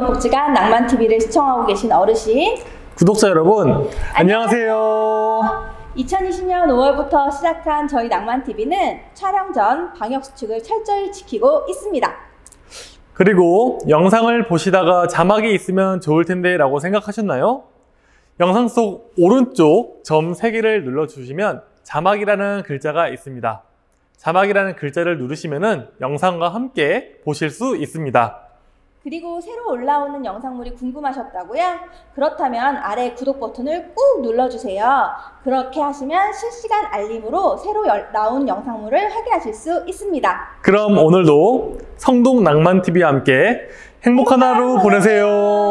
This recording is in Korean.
중앙복지관 낭만TV를 시청하고 계신 어르신, 구독자 여러분, 안녕하세요. 2020년 5월부터 시작한 저희 낭만TV는 촬영 전 방역수칙을 철저히 지키고 있습니다. 그리고 영상을 보시다가 자막이 있으면 좋을 텐데 라고 생각하셨나요? 영상 속 오른쪽 점 3개를 눌러주시면 자막이라는 글자가 있습니다. 자막이라는 글자를 누르시면 영상과 함께 보실 수 있습니다. 그리고 새로 올라오는 영상물이 궁금하셨다고요? 그렇다면 아래 구독 버튼을 꾹 눌러주세요. 그렇게 하시면 실시간 알림으로 새로 나온 영상물을 확인하실 수 있습니다. 그럼 오늘도 성동 낭만TV와 함께 행복한 하루 보내세요.